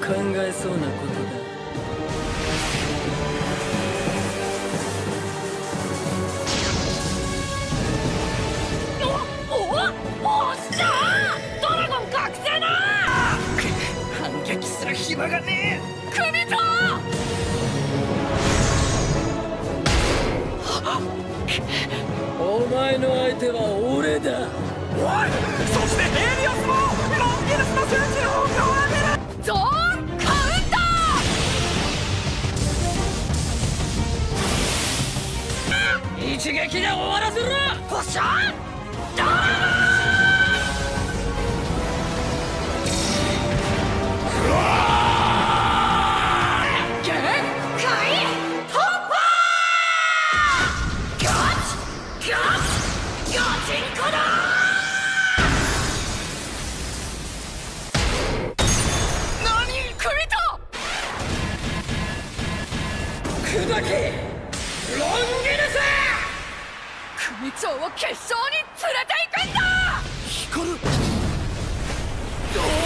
考えそうなことだ。 おっしゃー！ドラゴン覚醒だ！反撃する暇がねえ。組長！ お前の相手は俺だ。 おい！そしてヘリオスもロンギルスの数値を上げる！ゾーンカウンター！一撃で終わらせろ！おっしゃー！ドラゴン！ 砕きロンギルス！ 組長を決勝に連れて行くんだ！光る！